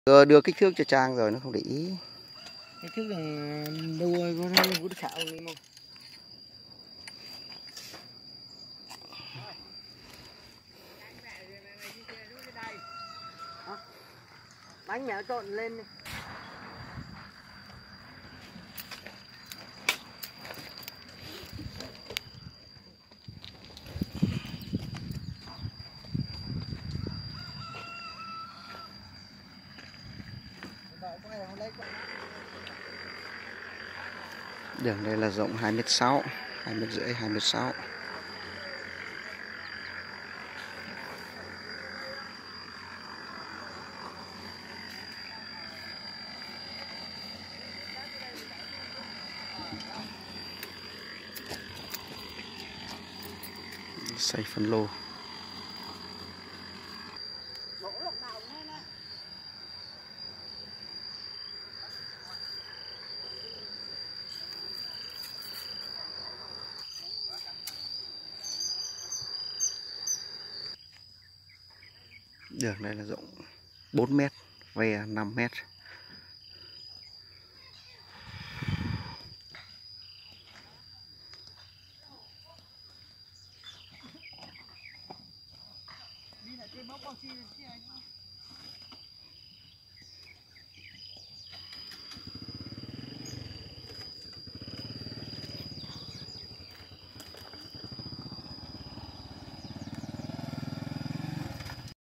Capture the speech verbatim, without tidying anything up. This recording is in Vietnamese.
Đưa, đưa kích thước cho Trang rồi nó không để ý. Kích thước là đuôi con nó cũng xạo đi mà. Bánh mẹ trộn lên đi. Đường đây là rộng hai mét sáu, hai mét rưỡi, hai mét sáu. Xây phân lô. Đường này là rộng bốn mét, ve năm mét. Đi lại cái bóc bao chi